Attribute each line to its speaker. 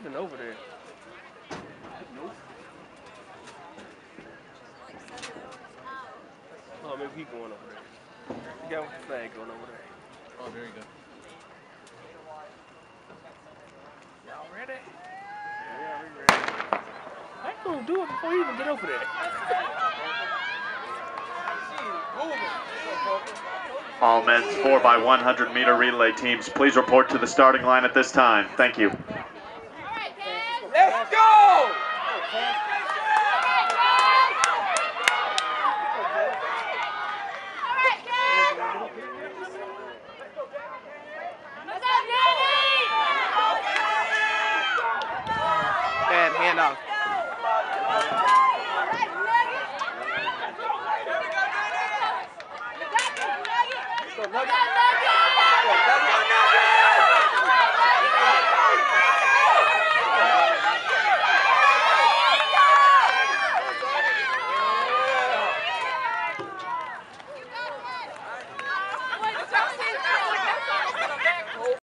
Speaker 1: Nothing over there. Nope. Oh, maybe he going over there. He got the flag going over there.
Speaker 2: Oh, there you go.
Speaker 1: Y'all ready? Yeah, we ready. I ain't gonna do it before you even get over there.
Speaker 3: All men's 4x100m relay teams, please report to the starting line at this time. Thank you.
Speaker 1: Let's go! Bad handoff. Go, Nugget.